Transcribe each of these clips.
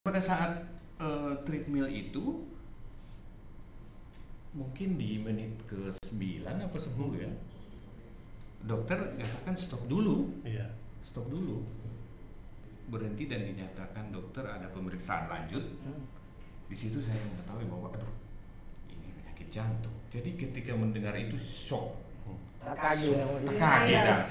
Pada saat treadmill itu mungkin di menit ke-9 apa 10 ya, dokter nyatakan stop dulu. Iya. Stop dulu. Berhenti dan dinyatakan dokter ada pemeriksaan lanjut. Di situ saya mengetahui bahwa aduh, ini penyakit jantung. Jadi ketika mendengar itu shock. Tak kaget. Tak kaget dah.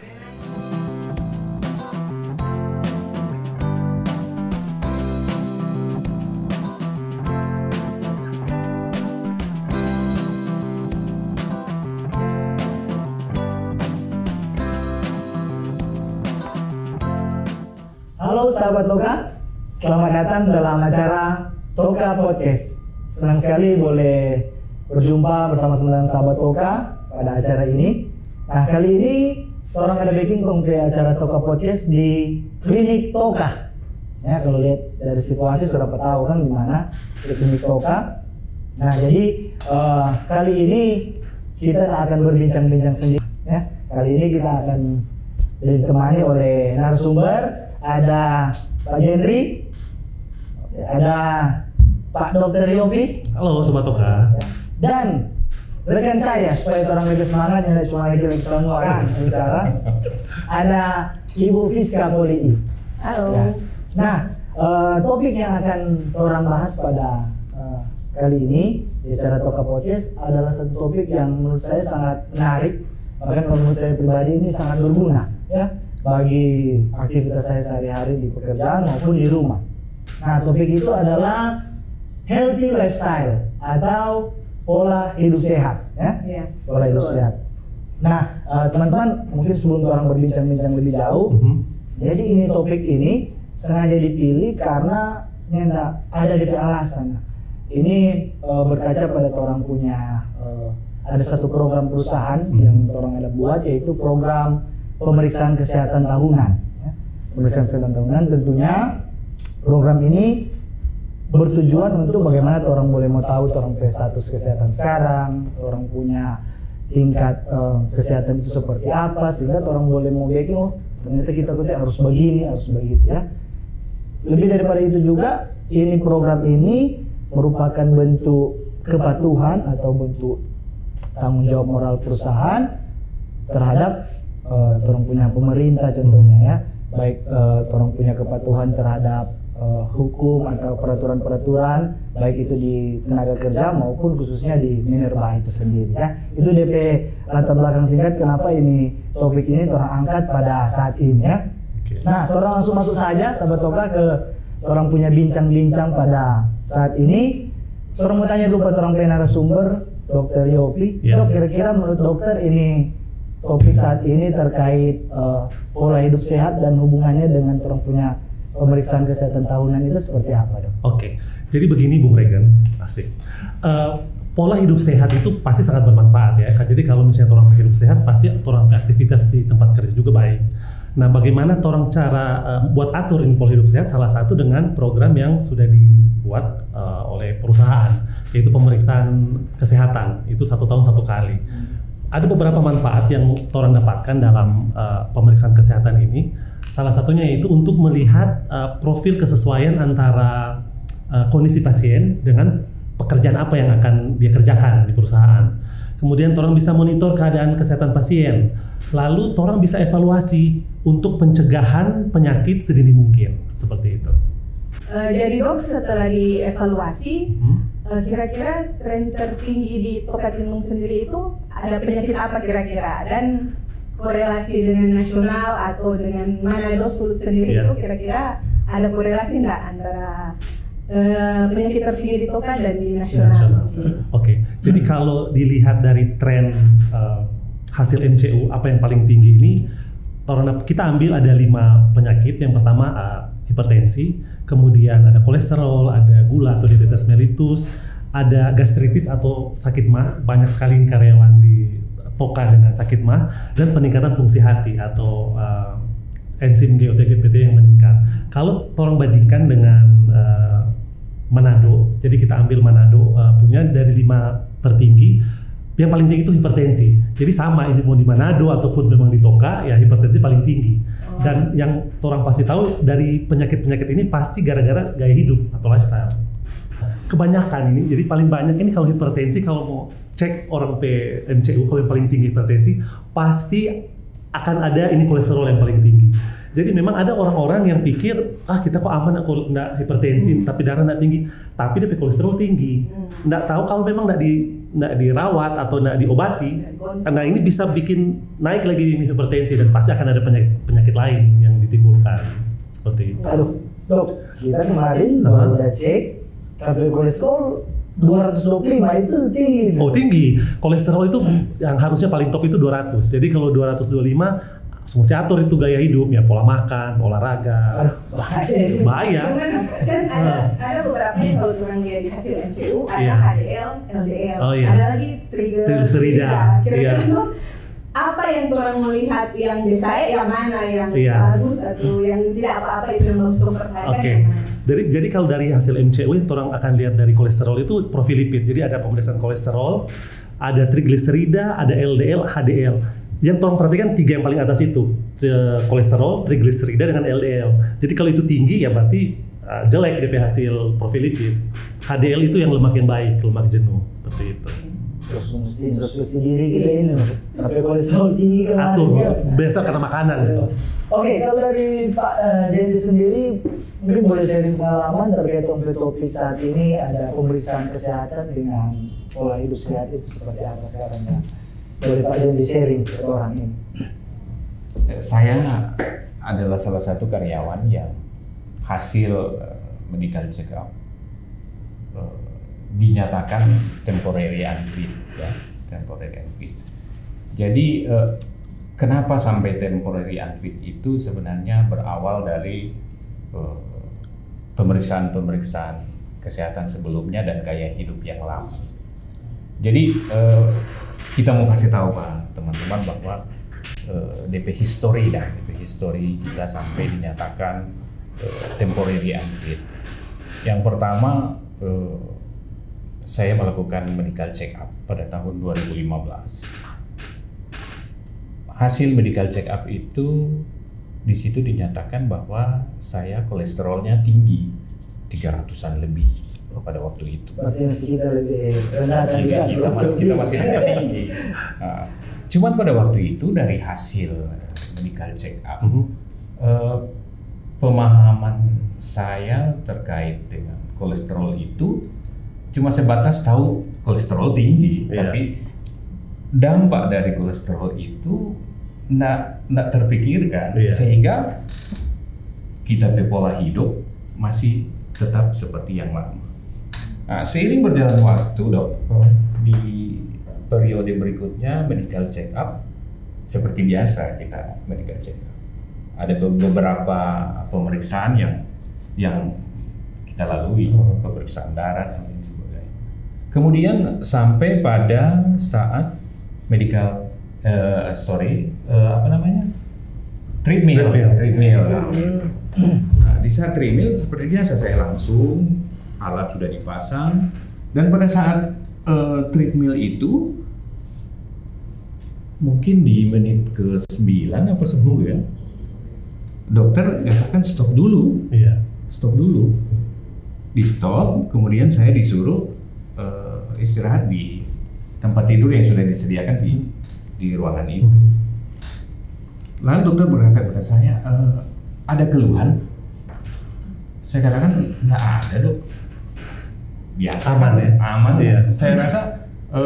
Halo sahabat Toka, selamat datang dalam acara Toka Podcast. Senang sekali boleh berjumpa bersama sembilan sahabat Toka pada acara ini. Nah, kali ini orang ada baking tong ke acara Toka Podcast di Klinik Toka. Ya, kalau lihat dari situasi sudah tahu kan di mana di Klinik Toka. Nah, jadi kali ini kita akan berbincang-bincang sendiri. Ya, kali ini kita akan ditemani oleh narasumber. Ada Pak Jendri, ada Pak Dr. Yopi. Halo Sobat Toka. Dan rekan saya supaya orang lebih semangat, tidak cuma lagi semua kan bicara. Ada Ibu Fiska Polii. Halo. Ya. Nah, topik yang akan orang bahas pada kali ini di acara Toka Podcast adalah satu topik yang menurut saya sangat menarik. Bahkan kalau menurut saya pribadi ini sangat berguna, ya, bagi aktivitas saya sehari-hari di pekerjaan maupun di rumah. Nah, topik itu adalah healthy lifestyle atau pola hidup sehat, ya. Iya. Pola hidup sehat. Nah, teman-teman, mungkin sebelum orang berbincang-bincang lebih jauh, jadi ini topik ini sengaja dipilih karena ada di alasan. Ini berkaca pada orang punya ada satu program perusahaan yang orang ada buat, yaitu program pemeriksaan kesehatan tahunan. Ya. Pemeriksaan kesehatan tahunan tentunya program ini bertujuan untuk bagaimana orang boleh mau tahu orang punya status kesehatan sekarang, orang punya tingkat kesehatan itu seperti apa, sehingga orang boleh mau bikin, oh ternyata kita harus begini, harus begitu ya. Lebih daripada itu juga, ini program ini merupakan bentuk kepatuhan atau bentuk tanggung jawab moral perusahaan terhadap orang punya pemerintah contohnya ya, baik orang punya kepatuhan terhadap hukum atau peraturan-peraturan baik itu di tenaga kerja maupun khususnya di Minerba itu sendiri ya. Itu DP latar belakang singkat kenapa ini topik ini orang angkat pada saat ini ya. Nah, orang langsung masuk saja sahabat Toka ke orang punya bincang-bincang pada saat ini. Orang mau tanya dulu pada orang punya narasumber Dr. Yopi. Ya. Dok, kira-kira menurut dokter ini topik saat ini terkait pola hidup sehat dan hubungannya dengan orang punya pemeriksaan kesehatan tahunan itu seperti apa, Dok? Oke, jadi begini Bung Regan, asik. Pola hidup sehat itu pasti sangat bermanfaat ya. Jadi kalau misalnya orang hidup sehat, pasti orang aktivitas di tempat kerja juga baik. Nah, bagaimana orang cara buat atur ini pola hidup sehat? Salah satu dengan program yang sudah dibuat oleh perusahaan, yaitu pemeriksaan kesehatan. Itu 1 tahun 1 kali. Ada beberapa manfaat yang orang dapatkan dalam pemeriksaan kesehatan ini. Salah satunya yaitu untuk melihat profil kesesuaian antara kondisi pasien dengan pekerjaan apa yang akan dia kerjakan di perusahaan. Kemudian orang bisa monitor keadaan kesehatan pasien. Lalu orang bisa evaluasi untuk pencegahan penyakit sedini mungkin, seperti itu. Jadi Dok, setelah dievaluasi, kira-kira tren tertinggi di Toka Tinung sendiri itu ada penyakit apa kira-kira, dan korelasi dengan nasional atau dengan Manado sendiri itu kira-kira ada korelasi nggak antara penyakit tertinggi di Toka dan di nasional? Oke. Jadi kalau dilihat dari tren hasil MCU apa yang paling tinggi ini, kita ambil ada 5 penyakit. Yang pertama hipertensi, kemudian ada kolesterol, ada gula atau diabetes mellitus, ada gastritis atau sakit mah. Banyak sekali karyawan di Toka dengan sakit mah, dan peningkatan fungsi hati atau enzim GOT-GPT yang meningkat. Kalau orang bandingkan dengan Manado, jadi kita ambil Manado punya dari 5 tertinggi, yang paling tinggi itu hipertensi. Jadi sama ini mau di Manado ataupun memang di Toka ya hipertensi paling tinggi. Dan yang orang pasti tahu dari penyakit-penyakit ini pasti gara-gara gaya hidup atau lifestyle. Kebanyakan ini, jadi paling banyak ini kalau hipertensi, kalau mau cek orang PMCU kalau yang paling tinggi hipertensi pasti akan ada ini kolesterol yang paling tinggi. Jadi memang ada orang-orang yang pikir kita kok aman aku nggak hipertensi tapi darah nggak tinggi, tapi dia kolesterol tinggi. Nggak tahu kalau memang nggak dirawat atau nggak diobati, nah ini bisa bikin naik lagi ini hipertensi dan pasti akan ada penyakit lain yang ditimbulkan seperti itu. Aduh, dok, kita kemarin baru udah cek tapi kolesterol 225 itu tinggi. Oh tinggi, kolesterol itu yang harusnya paling top itu 200. Jadi kalau 225 mesti atur itu gaya hidup ya, pola makan, olahraga. Aduh, bahaya. Kan ada beberapa yang kalau orang lihat di hasil MCU ada HDL, LDL, ada lagi trigliserida. Kira-kira itu apa yang orang melihat yang desa yang mana yang bagus atau yang tidak apa-apa itu yang harus diperhatikan? Jadi kalau dari hasil MCU itu orang akan lihat dari kolesterol itu profil lipid. Jadi ada pemeriksaan kolesterol, ada trigliserida, ada LDL, HDL. Yang tolong perhatikan 3 yang paling atas itu, kolesterol, trigliserida dengan LDL. Jadi kalau itu tinggi ya berarti jelek DP hasil profil lipid. HDL itu yang lemak yang baik, lemak jenuh, seperti itu. Terus mesti introspeksi diri kita ini, tapi kolesterol tinggi kan. Atur, biasa karena makanan gitu. Oke, kalau dari Pak Jadi sendiri, mungkin boleh sharing pengalaman terkait topik saat ini ada pemeriksaan kesehatan dengan pola hidup sehat itu seperti apa sekarang ya? Boleh Pak Jadi sharing ke orang ini. Saya adalah salah satu karyawan yang hasil medical check up dinyatakan temporary unfit ya, temporary unfit. Jadi kenapa sampai temporary unfit itu sebenarnya berawal dari pemeriksaan kesehatan sebelumnya dan gaya hidup yang lama. Jadi kita mau kasih tahu Pak teman-teman bahwa DP history kita sampai dinyatakan temporary unfit. Yang pertama saya melakukan medical check up pada tahun 2015. Hasil medical check up itu di situ dinyatakan bahwa saya kolesterolnya tinggi 300-an lebih pada waktu itu. Berarti kita lebih rendah dari kita masih agak tinggi. Cuman pada waktu itu dari hasil medical check up, pemahaman saya terkait dengan kolesterol itu cuma sebatas tahu kolesterol tinggi, tapi dampak dari kolesterol itu nggak terpikirkan, sehingga kita pola hidup masih tetap seperti yang lama. Nah, seiring berjalan waktu di periode berikutnya medical check up seperti biasa kita medical check up. Ada beberapa pemeriksaan yang kita lalui, pemeriksaan darah dan lain sebagainya. Kemudian sampai pada saat medical treadmill. Nah, di saat treadmill seperti biasa saya langsung alat sudah dipasang dan pada saat treadmill itu mungkin di menit ke-9 atau 10 ya, dokter katakan stop dulu. Stop dulu. Di stop, kemudian saya disuruh istirahat di tempat tidur yang sudah disediakan di ruangan itu. Lalu dokter berkata kepada saya, ada keluhan? Saya katakan nggak ada dok, biasa aman ya, aman. Saya rasa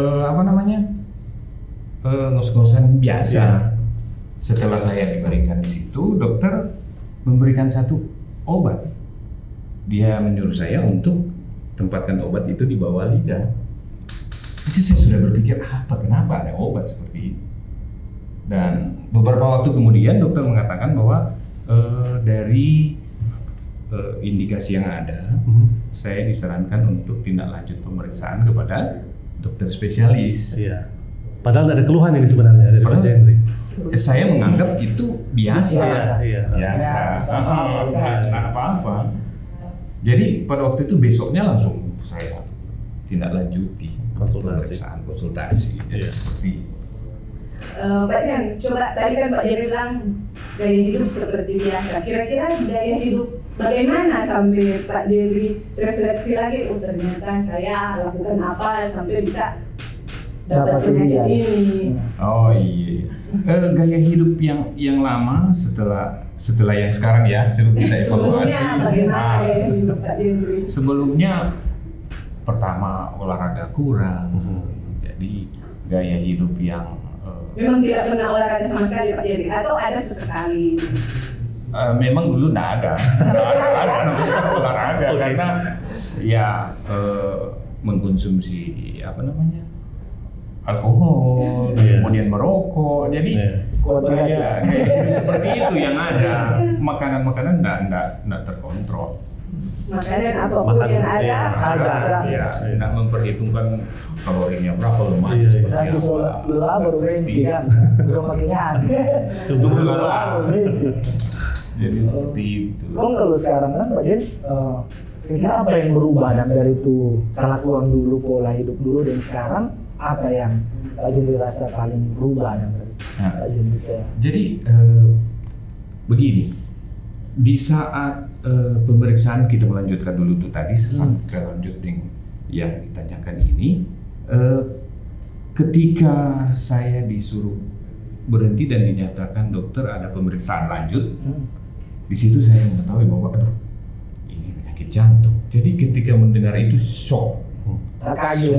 ngos-ngosan biasa. Setelah saya diberikan di situ, dokter memberikan satu obat. Dia menyuruh saya untuk tempatkan obat itu di bawah lidah. Jadi saya sudah berpikir kenapa ada obat seperti ini. Dan beberapa waktu kemudian dokter mengatakan bahwa dari indikasi yang ada, saya disarankan untuk tindak lanjut pemeriksaan kepada dokter spesialis. Padahal tidak ada keluhan ini sebenarnya dari Pak Henry. Saya menganggap itu biasa. Nah, apa-apa. Jadi pada waktu itu besoknya langsung saya tindak lanjuti pemeriksaan konsultasi. Jadi seperti itu. Pak Jan, coba tadi kan Pak Jan bilang gaya hidup seperti biasa. Kira-kira gaya hidup bagaimana sampai Pak Jerry refleksi lagi, oh ternyata saya lakukan apa sampai bisa dapat penyakit ini. Oh iya, gaya hidup yang lama setelah yang sekarang ya, sebelum kita evaluasi. Sebelumnya bagaimana gaya hidup Pak Jerry? Sebelumnya pertama olahraga kurang, jadi gaya hidup yang memang tidak pernah olahraga sama sekali Pak Jerry atau ada sesekali? Memang dulu nggak ada olahraga karena ya mengkonsumsi apa namanya alkohol, kemudian merokok, jadi kayak seperti itu yang ada. Makanan nggak terkontrol. Makanan apapun yang ada, ya nggak memperhitungkan kalorinya berapa, lemaknya seperti apa. Lelah baru berhenti kan, belum makin nyari. Untuk lelah. Jadi seperti itu. Kalau sekarang kan Pak Jen, kira-kira apa yang berubah dari itu kelakuan dulu, pola hidup dulu dan sekarang apa yang Pak Jen dirasa paling berubah Pak Jen gitu ya? Jadi begini, di saat pemeriksaan kita melanjutkan dulu tuh tadi sampai lanjutin yang ditanyakan ini, ketika saya disuruh berhenti dan dinyatakan dokter ada pemeriksaan lanjut, di situ saya mengetahui bahwa aduh ini penyakit jantung. Jadi ketika mendengar itu shock. Terkaget.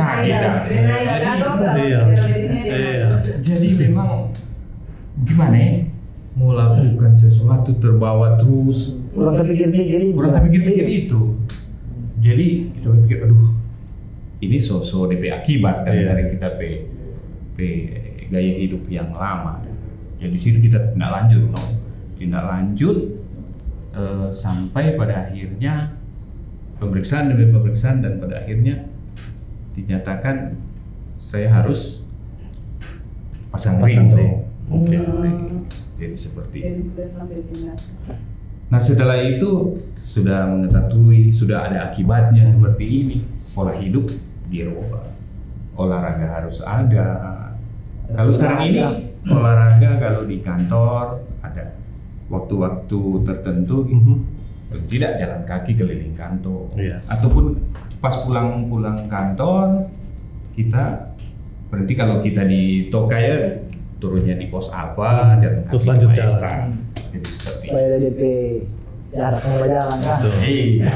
Jadi memang gimana ya, mau lakukan sesuatu terbawa terus. Kurang terpikir-pikir itu. Jadi kita berpikir, aduh ini so-so DP akibat dari kita gaya hidup yang lama. Jadi situ kita tindak lanjut sampai pada akhirnya pemeriksaan demi pemeriksaan dan pada akhirnya dinyatakan saya harus pasang ring. Jadi seperti itu. Nah setelah itu sudah mengetahui, sudah ada akibatnya seperti ini, pola hidup dirubah, olahraga harus ada. Kalau sekarang ini olahraga kalau di kantor ada waktu-waktu tertentu, tidak jalan kaki keliling kantor, ataupun pas pulang kantor kita berhenti, kalau kita di Tokaya turunnya di pos Alfa, jalan kaki terus lanjut jalan. Jadi seperti supaya ada DP jarak jalan kan. Iya.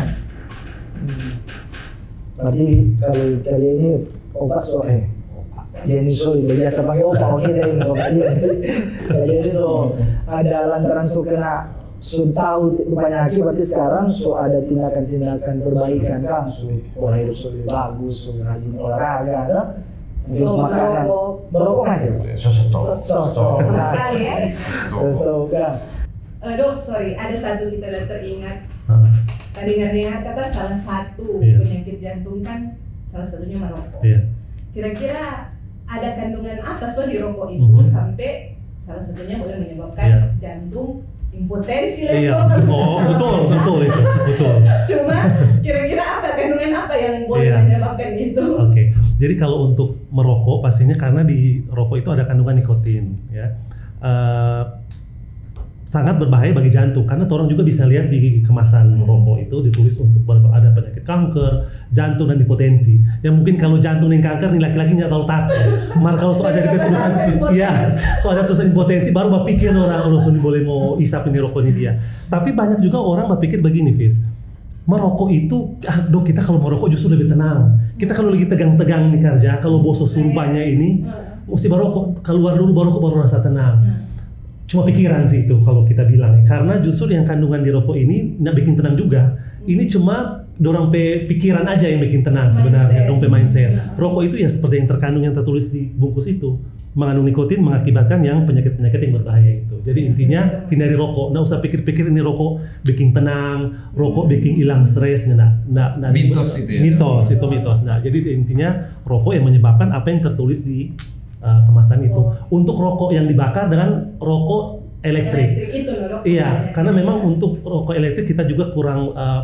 Berarti kalau kali ini obat jadi biasa pakai obat kita ini obat jadi ada lantaran kena tahu penyakit, berarti sekarang ada tindakan perbaikan kan, pola hidup lebih bagus, rajin olahraga, terus makanan, merokok masih? Stop. Sekali ya. Stop kan. Dok, sorry, ada satu kita teringat. Tadi dengar kata salah satu penyakit jantung kan salah satunya merokok. Kira-kira ada kandungan apa di rokok itu sampai salah satunya boleh menyebabkan jantung impotensi betul itu betul. Cuma kira-kira apa kandungan apa yang boleh menyebabkan itu? Oke. Jadi kalau untuk merokok pastinya karena di rokok itu ada kandungan nikotin ya. Sangat berbahaya bagi jantung karena orang juga bisa lihat di kemasan rokok itu ditulis untuk ada penyakit kanker, jantung dan hipertensi. Yang mungkin kalau jantung dan kanker nih laki-lakinya terlalu takut. Mar kalau soal ada tulisan soal ada tulisan hipertensi baru berpikir orang langsung boleh mau isap ini rokok ini dia. Tapi banyak juga orang berpikir begini, Fis. Merokok itu, dok kita kalau merokok justru lebih tenang. Kita kalau lagi tegang-tegang nih kerja, kalau bos suruh banyak ini, mesti merokok, keluar dulu baru rasa tenang. Cuma pikiran sih itu kalau kita bilang, karena justru yang kandungan di rokok ini nggak bikin tenang juga. Ini cuma dorang pikiran aja yang bikin tenang sebenarnya, dong mindset. Rokok itu ya seperti yang terkandung yang tertulis di bungkus itu, mengandung nikotin mengakibatkan yang penyakit-penyakit yang berbahaya itu. Jadi intinya hindari rokok, nggak usah pikir-pikir ini rokok bikin tenang, rokok bikin hilang stres, mitos itu ya. Mitos. Nah, jadi intinya rokok yang menyebabkan apa yang tertulis di kemasan itu. Untuk rokok yang dibakar dengan rokok elektrik. Itu loh, iya, karena memang untuk rokok elektrik kita juga kurang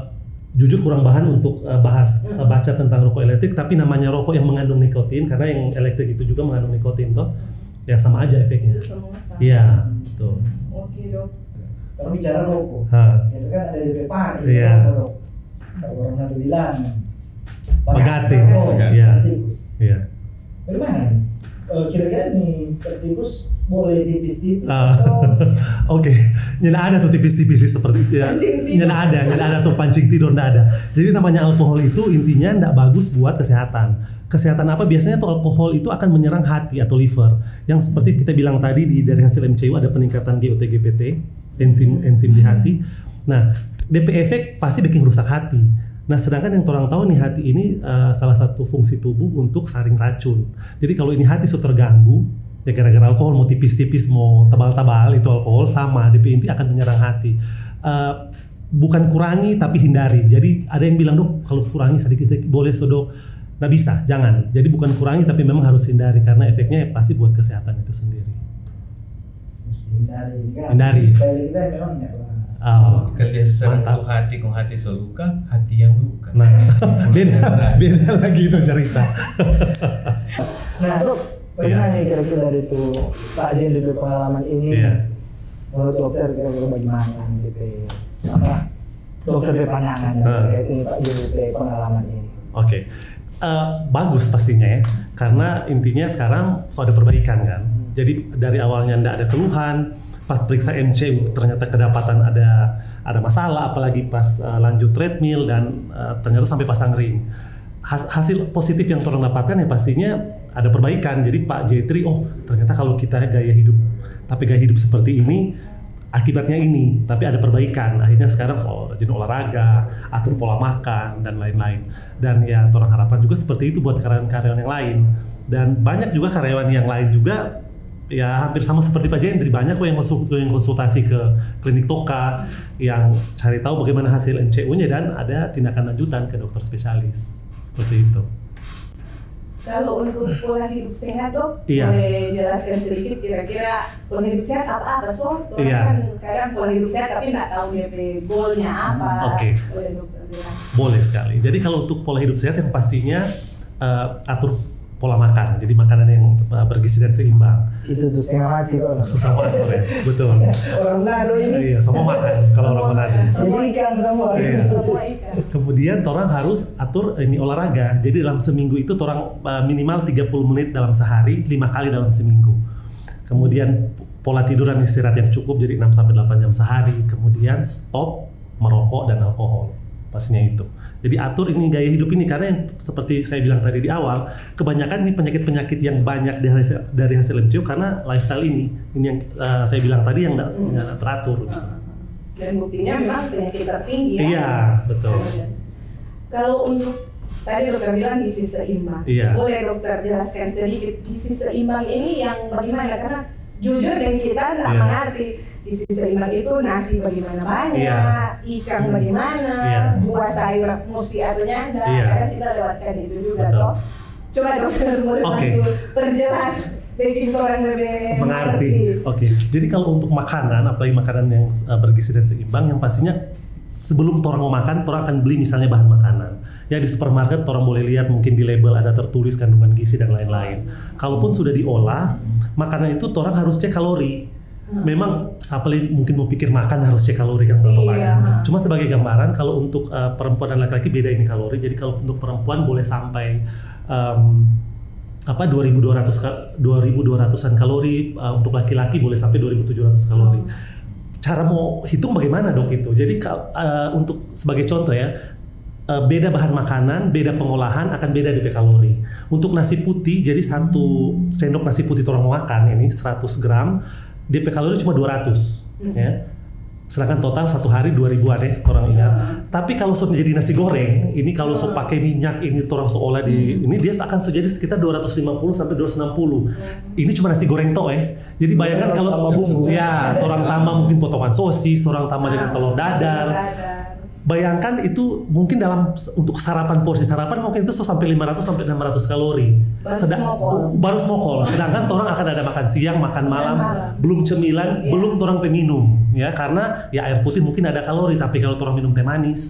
jujur kurang bahan untuk baca tentang rokok elektrik, tapi namanya rokok yang mengandung nikotin, karena yang elektrik itu juga mengandung nikotin toh, ya sama aja efeknya. Itu semua sama. Iya, betul. Oke dok. Kalau bicara rokok, biasanya kan ada DP pari. Iya. Kalau orang ada bilang, Bagate. rokok, Iya. tikus. Iya. Bagaimana? Kira-kira nih tikus boleh tipis-tipis Ah. atau Oke, nyala ada tuh tipis-tipis seperti ya, Pancing tidur. nyala ada tuh pancing tidur, nggak ada. Jadi namanya alkohol itu intinya nggak bagus buat kesehatan. Kesehatan apa? Biasanya tuh alkohol itu akan menyerang hati atau liver. Yang seperti kita bilang tadi dari hasil MCU ada peningkatan GOT-GPT, enzim di hati. Nah, DP efek pasti bikin rusak hati. Nah, sedangkan yang orang tahu nih hati ini salah satu fungsi tubuh untuk saring racun. Jadi kalau ini hati sudah terganggu, ya gara-gara alkohol, mau tipis-tipis mau tebal-tebal, itu alkohol sama DP inti akan menyerang hati. Bukan kurangi tapi hindari. Jadi ada yang bilang, dok kalau kurangi sedikit boleh dok, nggak bisa, jangan. Jadi bukan kurangi tapi memang harus hindari karena efeknya pasti buat kesehatan itu sendiri. hindari kan? Hindari. Baik kita memang ya. Kerja seserang Mantap. hati, kung hati seluka, hati yang luka. Nah, beda lagi itu cerita. Nah dok, bagaimana nih kira-kira dari itu Pak Jen dari pengalaman ini? Iya. Menurut dokter kira-kira bagaimana DP apa? Dokter DP pandangan terkait ini Pak Jen DP pengalaman ini. Oke. Bagus pastinya ya, karena intinya sekarang sudah ada perbaikan kan. Jadi dari awalnya nggak ada keluhan, pas periksa MC ternyata kedapatan ada masalah, apalagi pas lanjut treadmill dan ternyata sampai pasang ring. Hasil positif yang orang dapatkan ya pastinya ada perbaikan. Jadi Pak Jetri, oh ternyata kalau kita gaya hidup seperti ini akibatnya ini, tapi ada perbaikan. Akhirnya sekarang rajin olahraga, atur pola makan dan lain-lain. Dan ya orang harapan juga seperti itu buat karyawan-karyawan yang lain. Dan banyak juga karyawan yang lain juga ya hampir sama seperti Pak Jendri, banyak kok yang konsultasi ke klinik Toka yang cari tahu bagaimana hasil MCU-nya dan ada tindakan lanjutan ke dokter spesialis seperti itu. Kalau untuk pola hidup sehat dok, Iya. boleh jelaskan sedikit kira-kira pola hidup sehat apa so? Orang Iya. kan kadang pola hidup sehat tapi nggak tahu DP goalnya apa. Oke. Boleh dokter bilang. Boleh sekali. Jadi kalau untuk pola hidup sehat yang pastinya atur pola makan, jadi makanan yang bergizi dan seimbang. Itu tuh setengah mati kok. Susah banget ya, betul. Orang Manado ini Iya, semua makan kalau orang Manado. jadi ikan semua. Iya. Semua ikan. Kemudian orang harus atur ini olahraga. Jadi dalam seminggu itu orang minimal 30 menit dalam sehari, 5 kali dalam seminggu. Kemudian pola tidur dan istirahat yang cukup, jadi 6 sampai 8 jam sehari. Kemudian stop merokok dan alkohol. Pastinya itu. Jadi atur ini gaya hidup ini, karena yang seperti saya bilang tadi di awal, kebanyakan ini penyakit-penyakit yang banyak dari hasil MCU karena lifestyle ini yang saya bilang tadi yang nggak teratur. Gitu. Dan buktinya memang penyakit tertinggi ya. Iya, betul. Kalau untuk tadi dokter bilang gizi seimbang, Iya. boleh dokter jelaskan sedikit gizi seimbang ini yang bagaimana? Karena jujur dan kita nggak Iya. mengerti gizi seimbang itu nasi bagaimana banyak, Iya. ikan bagaimana, Iya. buah sayur mesti atau nyanda, Iya. kadang kita lewatkan itu juga Betul. toh. Coba dokter boleh Oke. bantu perjelas bikin orang lebih Mengerti. Oke. Jadi kalau untuk makanan, apalagi makanan yang bergizi dan seimbang, yang pastinya sebelum orang mau makan, orang akan beli misalnya bahan makanan. Ya di supermarket orang boleh lihat mungkin di label ada tertulis kandungan gizi dan lain-lain. Kalaupun sudah diolah, makanan itu orang harus cek kalori. Memang siapa mungkin mau pikir makan harus cek kalori kan berapa Iya. banyak. Cuma sebagai gambaran, kalau untuk perempuan dan laki-laki beda ini kalori. Jadi kalau untuk perempuan boleh sampai 2.200-an kalori, untuk laki-laki boleh sampai 2.700 kalori. Cara mau hitung bagaimana dok itu? Jadi untuk sebagai contoh ya, beda bahan makanan, beda pengolahan akan beda DP kalori. Untuk nasi putih, jadi 1 sendok nasi putih orang mau makan ini 100 gram, DP kalori cuma 200 ya. Sedangkan total satu hari 2000-an ya orang ingat. Tapi kalau sudah jadi nasi goreng, ini kalau sudah pakai minyak ini orang seolah di ini dia akan jadi sekitar 250 sampai 260. Ini cuma nasi goreng toh ya. Jadi bayangkan kalau ya orang tambah mungkin potongan sosis, orang tambah dengan telur dadar. Bayangkan itu mungkin untuk porsi sarapan mungkin itu sampai 500 sampai 600 kalori. Baru smokol. Sedangkan orang akan ada makan siang, makan malam, belum cemilan, belum orang peminum ya, karena ya air putih mungkin ada kalori, tapi kalau orang minum teh manis,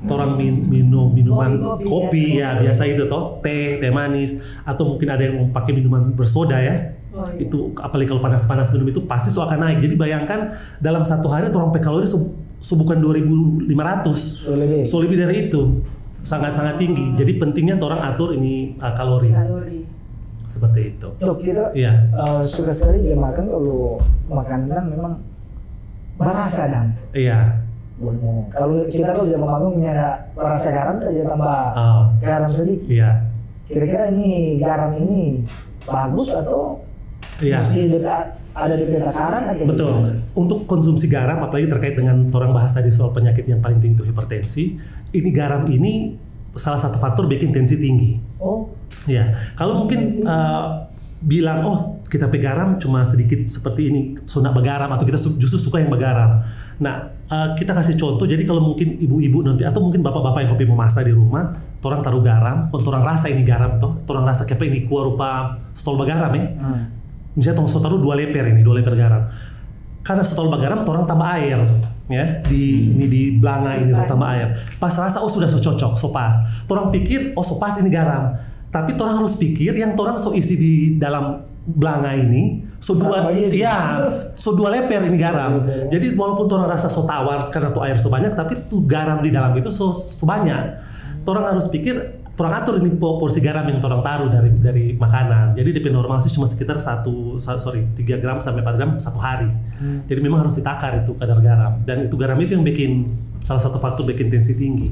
Orang minum minuman Kopi ya biasa itu toh, teh manis, atau mungkin ada yang mau pakai minuman bersoda ya. Oh, iya. Itu apalagi kalau panas-panas minum itu pasti akan naik. Jadi bayangkan dalam satu hari orang kalori bukan 2.500, so lebih dari itu, sangat-sangat tinggi. Jadi pentingnya orang atur ini kalori. Seperti itu. Dok, kita suka sekali dia makan kalau makan memang berasa dan. Iya. Kalau kita dia makan punya rasa garam saja tambah garam sedikit. Iya. Kira-kira ini garam ini bagus atau mesti ada di takaran atau betul. Gimana? Untuk konsumsi garam, apalagi terkait dengan orang bahas tadi soal penyakit yang paling tinggi itu hipertensi, ini garam ini salah satu faktor bikin tensi tinggi. Oh. Ya, kalau mungkin bilang kita garam cuma sedikit seperti ini, sunnah bergaram atau kita justru suka yang bergaram. Nah, kita kasih contoh. Jadi kalau mungkin ibu-ibu nanti atau mungkin bapak-bapak yang hobi memasak di rumah, orang taruh garam, orang rasa ini garam toh, orang rasa kayak ini kuah rupa stol bergaram ya. Misalnya taruh 2 leper garam. Karena stol bergaram, orang tambah air ya di belanga ini tambah air. Pas rasa sudah cocok, so pas. Orang pikir so pas ini garam. Tapi orang harus pikir yang orang isi di dalam belanga ini so 2 leper ini garam. Jadi walaupun orang rasa so tawar karena tuh air so banyak, tapi tuh garam di dalam itu so banyak. Orang harus pikir orang atur ini porsi garam yang orang taruh dari makanan. Jadi DP normal sih cuma sekitar 3 gram sampai 4 gram satu hari. Jadi memang harus ditakar itu kadar garam. Dan itu garam itu yang bikin salah satu faktor bikin tensi tinggi.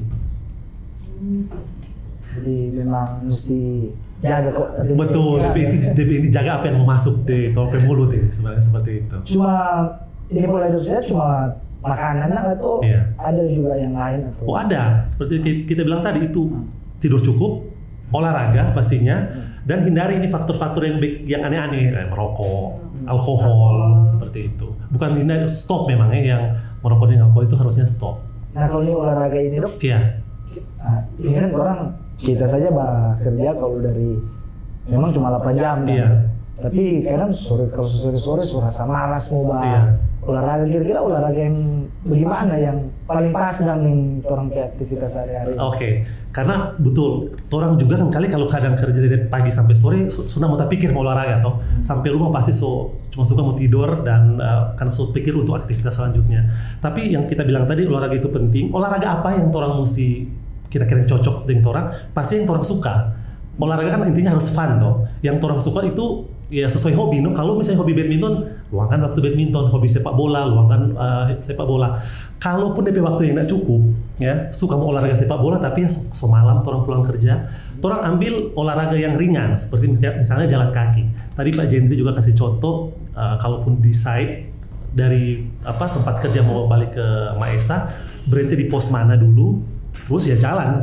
Jadi memang mesti jaga kok. Betul, ini jaga apa yang mau masuk di tolong mulut ini sebenarnya seperti itu. Cuma ini pola hidup sehat cuma makanan atau ada juga yang lain atau? Oh ada, seperti kita bilang tadi itu tidur cukup, olahraga pastinya, dan hindari ini faktor-faktor yang aneh-aneh, merokok, alkohol seperti itu. Bukan hindari, stop memang yang merokok dan alkohol itu harusnya stop. Nah kalau ini olahraga ini dok? Iya. Ini kan orang kita saja kerja kalau dari memang cuma 8 jam tapi kadang kalau sore rasa malas mau olahraga. Kira-kira olahraga yang bagaimana yang paling pas dengan orang aktivitas sehari-hari? Oke, karena betul orang juga kan kali kalau kadang kerja dari pagi sampai sore sudah mau pikir mau olahraga toh sampai rumah pasti cuma suka mau tidur dan karena pikir untuk aktivitas selanjutnya. Tapi yang kita bilang tadi olahraga itu penting. Olahraga apa yang orang mesti kira-kira cocok dengan orang? Pasti yang orang suka. Olahraga kan intinya harus fun toh. Yang orang suka itu ya sesuai hobi. Kalau misalnya hobi badminton, luangkan waktu badminton. Hobi sepak bola, luangkan sepak bola. Kalaupun DP waktu yang tidak cukup, ya suka mau olahraga sepak bola tapi ya semalam orang pulang kerja, orang ambil olahraga yang ringan seperti misalnya jalan kaki. Tadi Pak Jendri juga kasih contoh, kalaupun di site dari tempat kerja mau balik ke Maesa, berhenti di pos mana dulu. Terus ya jalan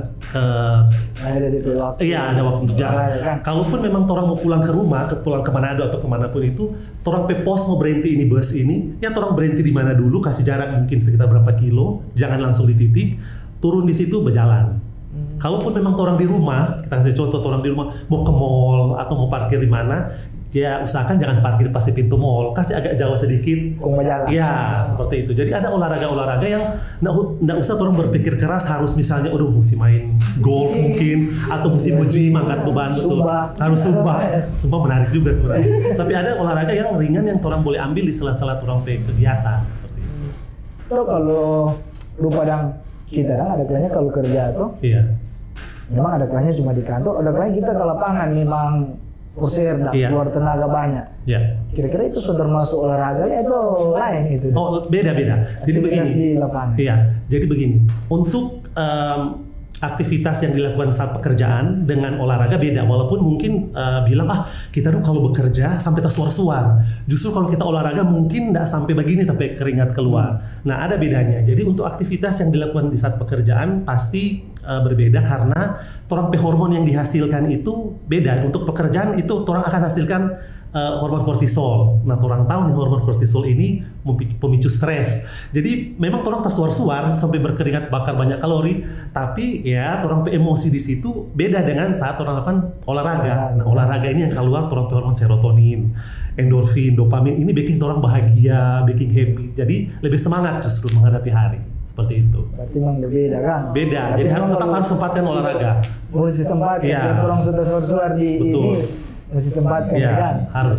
ada waktu untuk jalan. Kalaupun memang orang mau pulang ke rumah, pulang ke Manado atau kemanapun itu, orang pe pos mau berhenti ini bus ini, ya orang berhenti di mana dulu, kasih jarak mungkin sekitar berapa kilo, jangan langsung di titik, turun di situ berjalan. Kalaupun memang orang di rumah, kita kasih contoh orang di rumah mau ke mall atau mau parkir di mana, ya usahakan jangan parkir pasti pintu mall, kasih agak jauh sedikit. Ya seperti itu. Jadi ada olahraga-olahraga yang nggak usah orang berpikir keras harus misalnya mesti main golf mungkin atau mesti gym angkat beban betul. Harus sumpah menarik juga sebenarnya. Tapi ada olahraga yang ringan yang orang boleh ambil di sela-sela orang kegiatan seperti itu. Terus kalau lupa kita ada kalanya kalau kerja tuh. Iya. Memang ada kalanya cuma di kantor, ada kalanya kita ke lapangan memang kusir dan keluar tenaga banyak. Iya. Kira-kira itu sudah termasuk olahraga atau lain itu? Oh, beda-beda. Jadi begini. Di lapangan. Iya. Jadi begini. Untuk aktivitas yang dilakukan saat pekerjaan dengan olahraga beda. Walaupun mungkin bilang kita tuh kalau bekerja sampai tersuar-suar. Justru kalau kita olahraga mungkin nggak sampai begini tapi keringat keluar. Nah ada bedanya. Jadi untuk aktivitas yang dilakukan di saat pekerjaan pasti berbeda karena orang hormon yang dihasilkan itu beda. Untuk pekerjaan itu orang akan hasilkan hormon kortisol. Nah, orang tahu nih hormon kortisol ini pemicu stres. Jadi memang orang tersuar-suar sampai berkeringat bakar banyak kalori, tapi ya orang emosi di situ beda dengan saat orang lakukan olahraga. Nah, olahraga ini yang keluar orang hormon serotonin, endorfin, dopamin ini bikin orang bahagia, bikin happy. Jadi lebih semangat justru menghadapi hari. Seperti itu. Berarti memang berbeda kan? Beda. Berarti Jadi memang tetap harus sempatkan olahraga. Mesti sempatkan. Iya. Kalau orang sudah suar di Betul. ini mesti sempatkan Iya, kan? harus.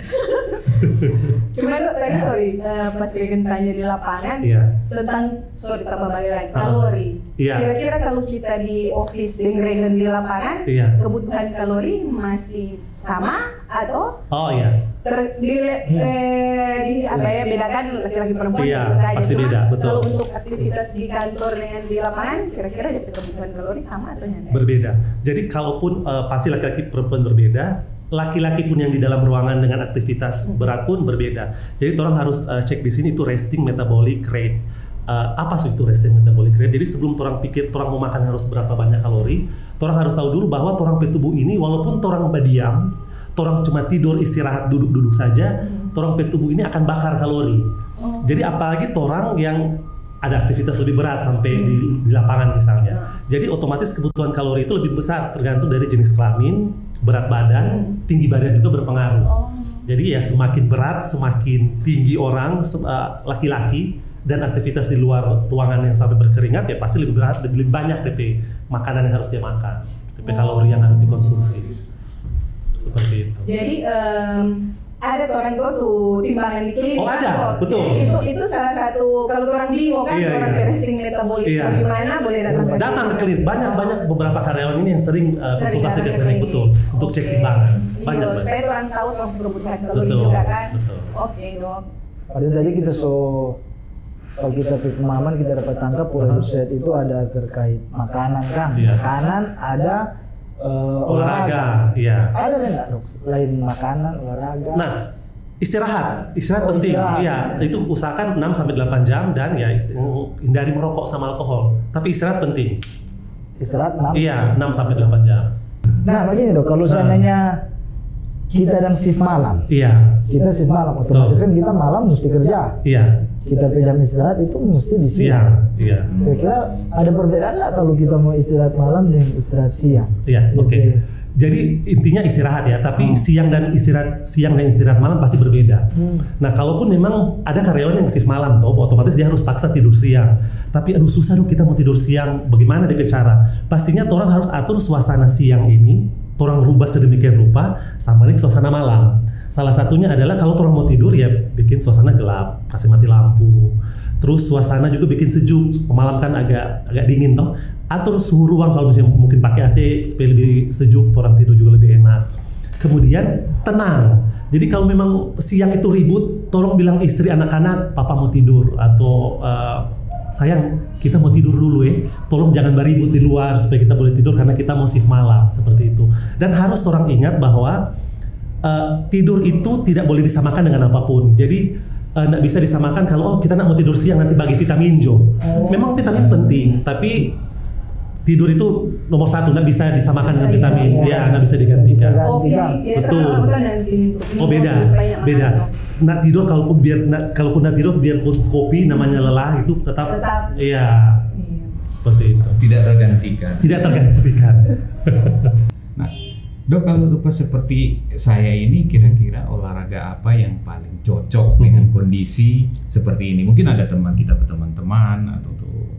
Cuma Dok, tadi sorry, pas Regen tanya di lapangan Iya. tentang balik lagi kalori. Iya. Kira-kira kalau kita di office dengan Regen di lapangan, Iya. kebutuhan kalori masih sama atau Oh iya. bedakan laki-laki perempuan Iya, tentu saja. pasti Cuma beda, betul. Kalau untuk aktivitas di kantor dengan di lapangan, kira-kira ada kebutuhan kalori sama atau nyata? Berbeda. Jadi kalaupun pasti laki-laki perempuan berbeda, laki-laki pun yang di dalam ruangan dengan aktivitas berat pun berbeda. Jadi orang harus cek di sini itu resting metabolic rate. Apa sih itu resting metabolic rate? Jadi sebelum orang pikir orang mau makan harus berapa banyak kalori, orang harus tahu dulu bahwa orang tubuh ini walaupun orang berdiam, orang cuma tidur istirahat duduk-duduk saja, orang tubuh ini akan bakar kalori. Jadi apalagi orang yang ada aktivitas lebih berat sampai di lapangan misalnya. Jadi otomatis kebutuhan kalori itu lebih besar tergantung dari jenis kelamin, berat badan, tinggi badan juga berpengaruh. Jadi ya semakin berat, semakin tinggi orang laki-laki dan aktivitas di luar ruangan yang sampai berkeringat ya pasti lebih berat, lebih banyak DP makanan yang harus dia makan, DP kalori yang harus dikonsumsi. Seperti itu. Jadi ada orang tuh timbangan di klinik. Oh ada, betul. Itu salah satu kalau orang bingung kan orang resting metabolic gimana boleh datang ke klinik. Banyak beberapa karyawan ini yang sering konsultasi ke klinik betul untuk cek timbangan. Banyak. Supaya orang tahu orang kebutuhan kalori juga kan. Betul. Oke dok. Padahal tadi kita kalau kita pemahaman kita dapat tangkap pola hidup sehat itu ada terkait makanan kan. Makanan ada olahraga. Iya. Ada nggak dok selain makanan olahraga? Nah, istirahat penting. Iya, itu usahakan 6 sampai 8 jam dan ya hindari merokok sama alkohol. Tapi istirahat penting. Istirahat 6? Iya, 6 sampai 8 jam. Nah, begini dok, kalau seandainya kita dan shift malam. Iya. Kita shift malam, otomatis kan kita malam mesti kerja. Iya. Kita jam istirahat itu mesti di siang. Iya. Kira-kira ada perbedaan nggak kalau kita mau istirahat malam dan istirahat siang? Iya, oke. Jadi intinya istirahat ya, tapi siang dan istirahat malam pasti berbeda. Nah, kalaupun memang ada karyawan yang shift malam toh, otomatis dia harus paksa tidur siang. Tapi aduh susah dong kita mau tidur siang, bagaimana DP cara? Pastinya orang harus atur suasana siang ini, orang rubah sedemikian rupa sama dengan suasana malam. Salah satunya adalah kalau orang mau tidur ya bikin suasana gelap, kasih mati lampu. Terus suasana juga bikin sejuk, malam kan agak dingin toh. Atur suhu ruang kalau misalnya mungkin pakai AC supaya lebih sejuk, orang tidur juga lebih enak. Kemudian tenang. Jadi kalau memang siang itu ribut, tolong bilang istri anak-anak, papa mau tidur atau sayang kita mau tidur dulu ya. Tolong jangan beribut di luar supaya kita boleh tidur karena kita mau shift malam seperti itu. Dan harus orang ingat bahwa tidur itu tidak boleh disamakan dengan apapun. Jadi nggak bisa disamakan kalau kita nak mau tidur siang nanti bagi vitamin Jo. Memang vitamin penting, tapi tidur itu nomor satu, nggak bisa disamakan dengan vitamin. Ya, nggak bisa digantikan. Betul. Oh beda. Nak tidur kalaupun nak tidur biarpun kopi namanya lelah itu tetap. Iya. Seperti itu. Tidak tergantikan. Nah, dok kalau seperti saya ini kira-kira olahraga apa yang paling cocok dengan kondisi seperti ini? Mungkin ada teman-teman atau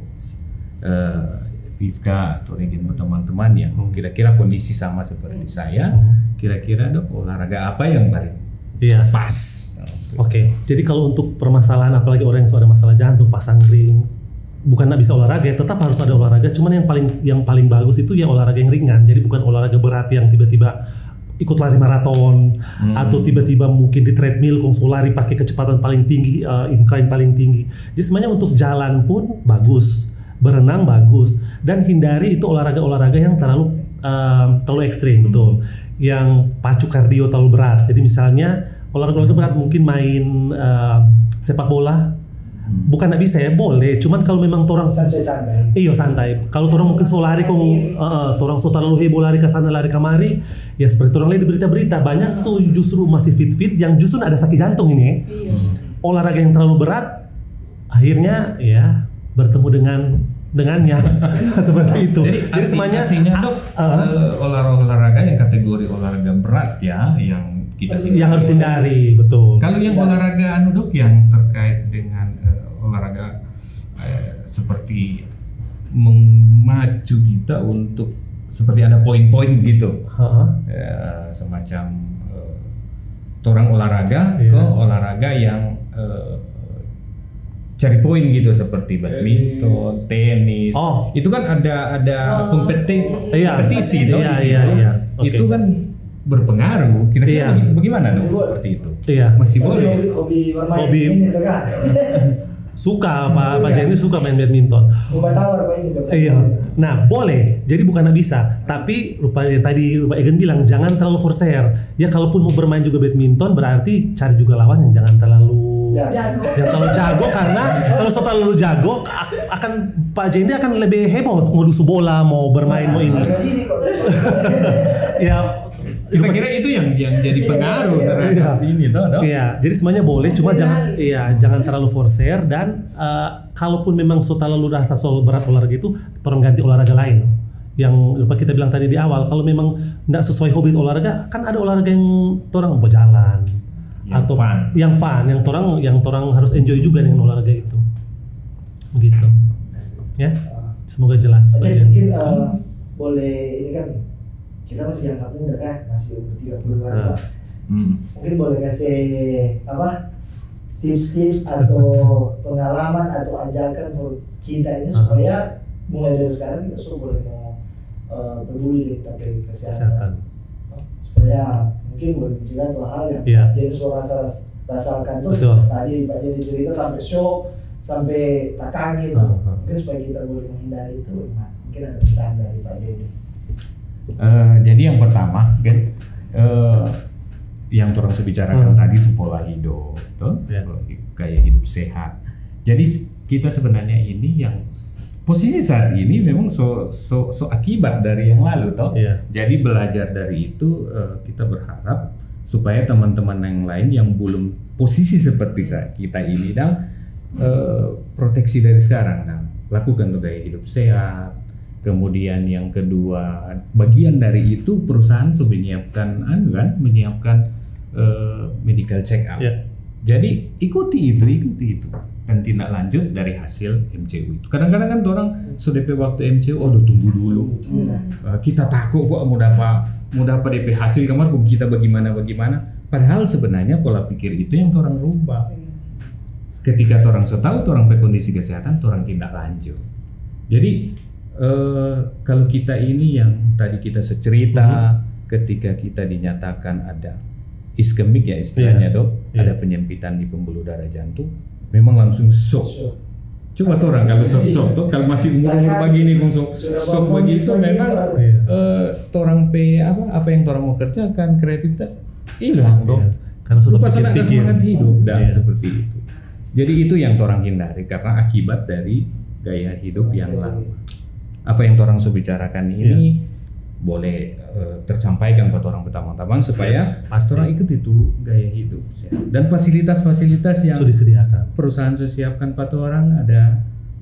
Fiska atau Regen teman-teman yang kira-kira kondisi sama seperti saya, kira-kira dok olahraga apa yang paling pas? Oke, jadi kalau untuk permasalahan apalagi orang yang sudah ada masalah jantung, pasang ring, bukan nggak bisa olahraga ya, tetap harus ada olahraga. Cuman yang paling bagus itu ya olahraga yang ringan. Jadi bukan olahraga berat yang tiba-tiba ikut lari maraton atau tiba-tiba mungkin di treadmill kongso lari pakai kecepatan paling tinggi, incline paling tinggi. Jadi sebenarnya untuk jalan pun bagus, berenang bagus, dan hindari itu olahraga-olahraga yang terlalu ekstrim, betul. Yang pacu kardio terlalu berat. Jadi misalnya olahraga berat mungkin main sepak bola. Bukan nggak bisa ya, boleh. Cuman kalau memang orang santai. Iya santai. Kalau orang mungkin so lari orang so terlalu heboh lari ke sana lari kemari, ya seperti orang lain di berita-berita banyak tuh justru masih fit yang justru ada sakit jantung ini. Olahraga yang terlalu berat, akhirnya ya bertemu dengannya seperti itu. Jadi semuanya dok olahraga yang kategori olahraga berat ya yang kita harus hindari, betul. Kalau yang olahraga dok yang terkait dengan olahraga seperti memacu kita untuk seperti ada poin-poin gitu, ya, semacam orang olahraga ke olahraga yang cari poin gitu seperti badminton, tenis. Itu kan ada kompetisi tuh di situ. Itu kan berpengaruh. Kira-kira bagaimana dong seperti itu? Masih boleh. Hobi ini sekarang. Suka Pak Jenny suka main badminton. Iya. Nah, boleh. Jadi bukan bisa, tapi tadi Pak Egen bilang jangan terlalu forcer. Ya kalaupun mau bermain juga badminton berarti cari juga lawan yang jangan terlalu jago. Yang terlalu jago karena kalau terlalu jago akan Pak Jenny akan lebih heboh mau dusu bola, mau bermain mau ini. Ya Kita kira itu yang jadi pengaruh terhadap ini toh, dong? Iya, jadi semuanya boleh, cuma jangan terlalu forcer dan kalaupun memang terlalu rasa soal berat olahraga itu, tolong ganti olahraga lain. Yang lupa kita bilang tadi di awal, kalau memang tidak sesuai hobi olahraga, kan ada olahraga yang orang mau jalan atau yang fun, yang orang harus enjoy juga dengan olahraga itu. Begitu. Ya, semoga jelas. Oke, mungkin boleh ini kan. Kita masih jangka muda kan, masih umur 30-an. Mungkin boleh kasih tips-tips atau pengalaman atau ajakan untuk cinta ini supaya mulai dari sekarang kita sudah boleh mau peduli tentang kesehatan. Supaya mungkin boleh mencegah hal yang jadi suara rasakan tuh. Tadi Pak Jadi cerita sampai shock, sampai takang gitu. Mungkin supaya kita boleh menghindari itu. Nah, mungkin ada pesan dari Pak Jadi. Jadi yang pertama, yang orang bicarakan tadi itu pola hidup, gaya hidup sehat. Jadi kita sebenarnya ini yang posisi saat ini memang so akibat dari yang lalu, toh. Jadi belajar dari itu kita berharap supaya teman-teman yang lain yang belum posisi seperti kita ini dan proteksi dari sekarang, lakukan gaya hidup sehat. Kemudian yang kedua, bagian dari itu perusahaan sudah menyiapkan medical check up. Jadi ikuti itu dan tindak lanjut dari hasil MCU itu. Kadang-kadang kan orang sudah waktu MCU, tunggu dulu. Kita takut kok mau dapat DP hasil kamar kita bagaimana. Padahal sebenarnya pola pikir itu yang orang rubah. Ketika orang tahu orang kondisi kesehatan, orang tindak lanjut. Jadi kalau kita ini yang tadi kita secerita ketika kita dinyatakan ada iskemik ya istilahnya dok, ada penyempitan di pembuluh darah jantung, memang langsung shock. Coba orang kalau shock tuh kalau masih umur begini langsung shock begitu memang orang apa yang orang mau kerjakan, kreativitas hilang dong. Karena sudah semangat hidup dan seperti itu. Jadi itu yang orang hindari karena akibat dari gaya hidup yang lama. Apa yang orang sudah bicarakan ini boleh tersampaikan buat orang pertama-tama supaya orang ikut itu gaya hidup dan fasilitas-fasilitas yang sudah disediakan. Perusahaan sudah siapkan buat orang, ada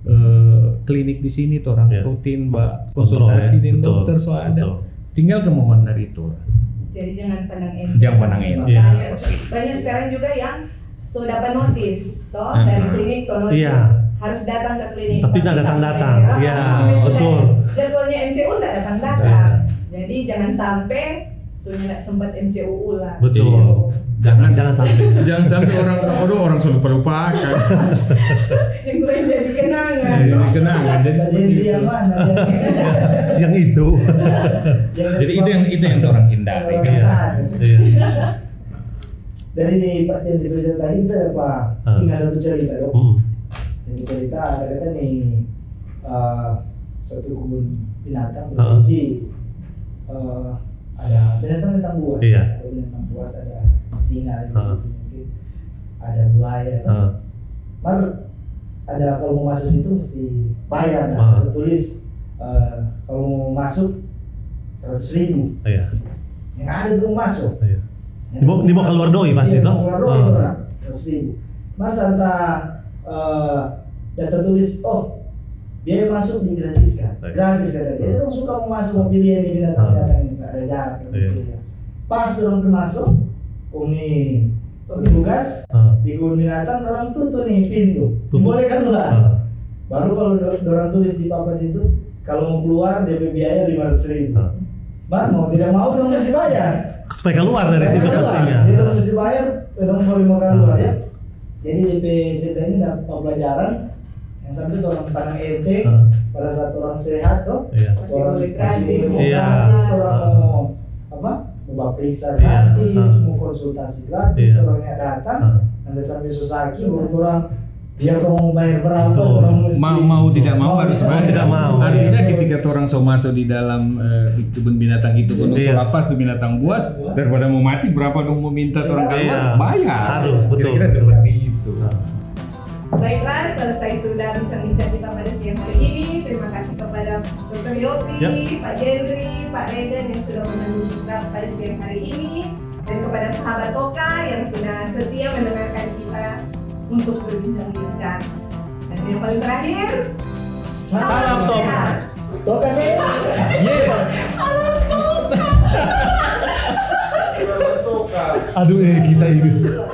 klinik di sini orang rutin konsultasi dengan dokter ada. Tinggal kemauan dari itu. Jadi jangan pandang enteng. Banyak sekarang juga yang sudah dapat notis dari klinik notis. Harus datang ke klinik. Tapi tidak datang-datang. Betul. Jadwalnya MCU tidak datang-datang. Jadi jangan sampai sudah tidak sempat MCU ulang. Betul. Jangan sampai. Jangan sampai orang sudah lupa-lupakan. Yang lain jadi kenangan. Jadi seperti itu. Yang itu. Jadi itu yang orang hindari. Dari Pak Jenny tadi kita ada tinggal satu cerita dong. Yang cerita ada kata nih suatu kebun binatang berisi ada binatang buas, ada binatang buas, ada singa di situ mungkin, ada buaya, ada kalau mau masuk situ mesti bayar, tertulis kalau mau masuk 100.000. Yang ada tuh masuk. Ini mau keluar doi pasti toh. Keluar doi 100.000. Masa data tulis biaya masuk digratiskan, gratis katanya. Jadi orang suka mau masuk mau pilih ini binatang-binatang yang ada jarak. Pas orang masuk, nih petugas di kebun binatang orang tutup nih pintu. Boleh keluar. Baru kalau orang tulis di papan situ, kalau mau keluar DP biaya 500.000. Bang, mau tidak mau dong mesti bayar. Supaya keluar dari situ pastinya. Dia dong mesti bayar, dong boleh mau keluar ya. Jadi DP cerita ini dapat pelajaran yang sampai orang pandang ente pada saat orang sehat tuh, orang gratis, orang mau apa? Mau periksa gratis, mau konsultasi gratis, orangnya datang, nanti sampai susaki, baru orang biar kamu bayar berapa, orang mesti mau tidak mau harus bayar. Tidak mau. Artinya ketika orang so masuk di dalam kebun binatang itu gunung solapas tuh binatang buas, daripada mau mati berapa dong mau minta orang keluar bayar. Harus betul. Kira-kira seperti itu. Baiklah, selesai sudah bincang-bincang kita pada siang hari ini. Terima kasih kepada Dr. Yopi, Pak Jendri, Pak Regan yang sudah menemani kita pada siang hari ini, dan kepada sahabat Toka yang sudah setia mendengarkan kita untuk berbincang-bincang. Dan yang paling terakhir, salam sehat. Toka sehat. Yes. Salam Toka. Aduh kita ini